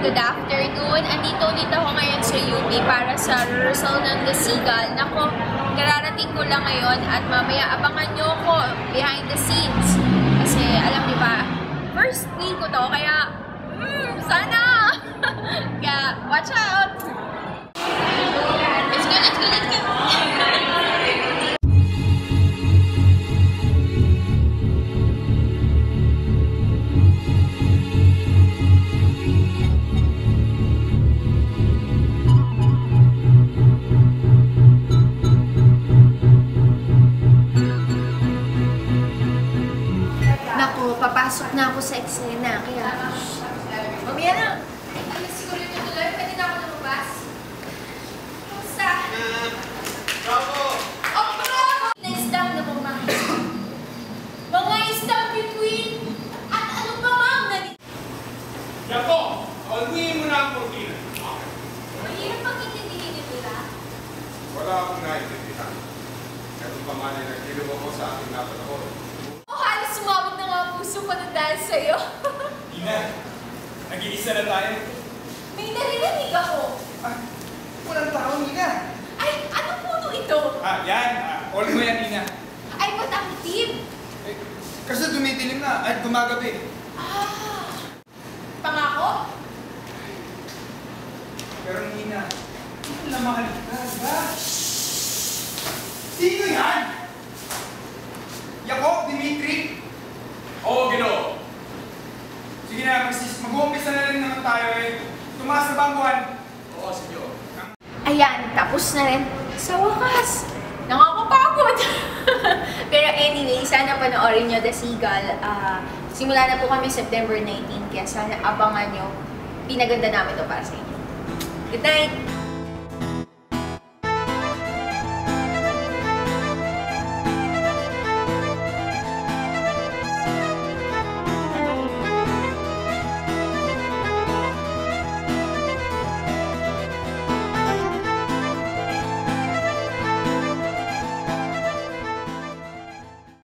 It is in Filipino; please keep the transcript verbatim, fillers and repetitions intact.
good afternoon. Andito ulit ako ngayon sa U P para sa rehearsal ng The Seagull. Nako, kararating ko lang ngayon at mamaya abangan nyo ko behind the scenes. Kasi alam niyo ba, first play ko to, kaya mm, sana! Kaya watch out! Let's go, let's go, let's go! Papasok na ako sa eksena, kaya... Mamaya na! Alas siguro yung tuloy, pwede na ako lumabas. Kamusta? Bravo! Oh, bravo! Na-stamp na mga mga stamp between at ano pa ma'am na... Yako! Alwiin mo na ang kortina. Mahirap pang intindihin nito na. Wala akong naiintindihan. Ito pa man ay nagkilom ako sa aking napanahon. Oh, halos sumabog na mga puso ko na dahil sa'yo. Ina, nag-iisa na tayo. May narinig ako. Ah, walang tao, Ina. Ay, ano puno ito? Ah, yan. Ah, all mo yan, Ina. Ay, ba't active? Eh, kasi dumidilim na at gumagabi. Ah, pangako? Pero Ina, hindi na mahal ka, ba? Sino yan? Yako, Dimitri? Oo, Gino. Sige na, mag-uumpisa na rin naman tayo eh. Tumaas na ba ang buwan? Oo, sige. Ayan, tapos na rin. Sa wakas, nakakapagod. Pero anyway, sana panoorin nyo The Seagull. Uh, simula na po kami September nineteenth, kaya sana abangan nyo. Pinaganda namin to para sa inyo. Good night!